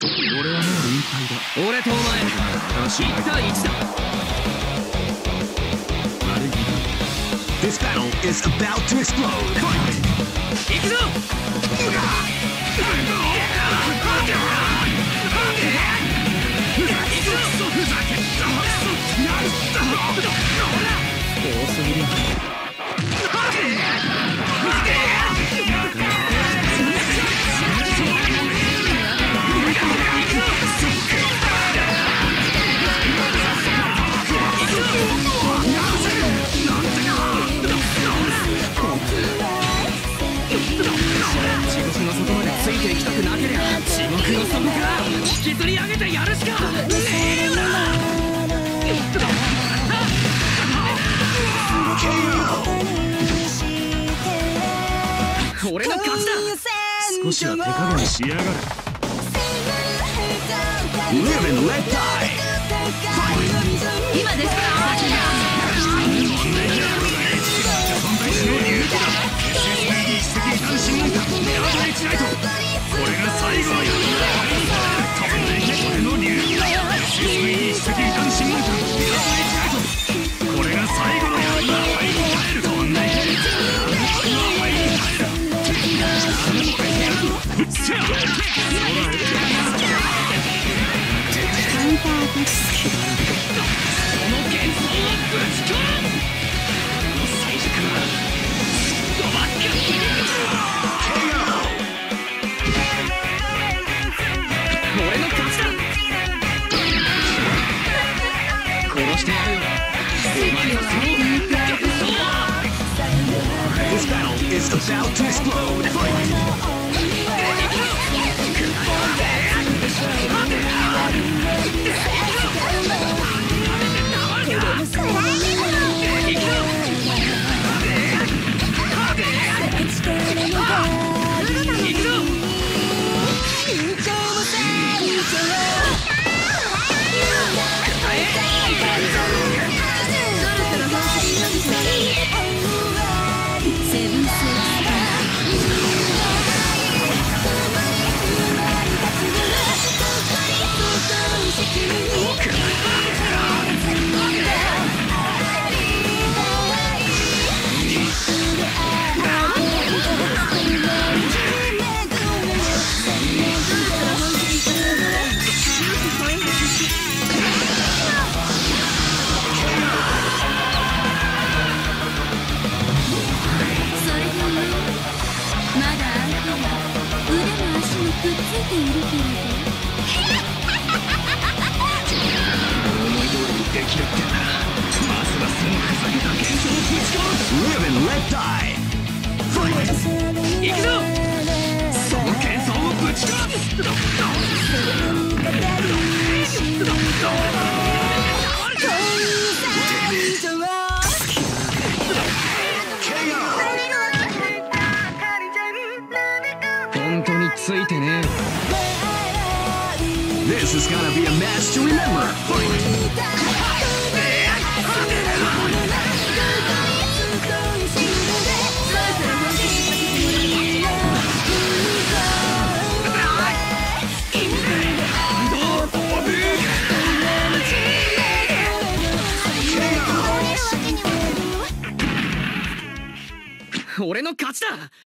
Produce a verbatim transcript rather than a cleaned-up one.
俺はもう引退だ。俺とお前いち対いちだ。悪いな。 This battle is about to explode. Fight! 行くぞ。多すぎる。地獄の外までついていきたくなけりゃ地獄の底から引きずり上げてやるしかねえよな。俺の勝ちだ。 少しは手加減しやがる。Live and let die! 今です。 これが最後のやる。俺の流儀だ。 エスエスブイ 一石単身門間。これが最後のやる。飛んでいけ。せや。この幻想をぶち込む。最初からドバッキャ。俺の勝ちだ。殺してやるよ。お前のその幻想を。This battle is about to explode. Fight! 本当についてねえ。This is gonna be a match to remember. Fight! 俺の勝ちだ。